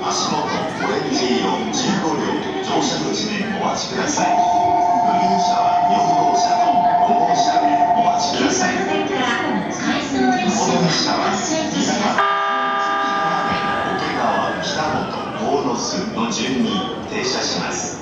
足元オレンジ色15両乗車口でお待ちください。グリーン車は4号車と5号車でお待ちください。この列車は新潟桶川北本鴻巣の順に停車します。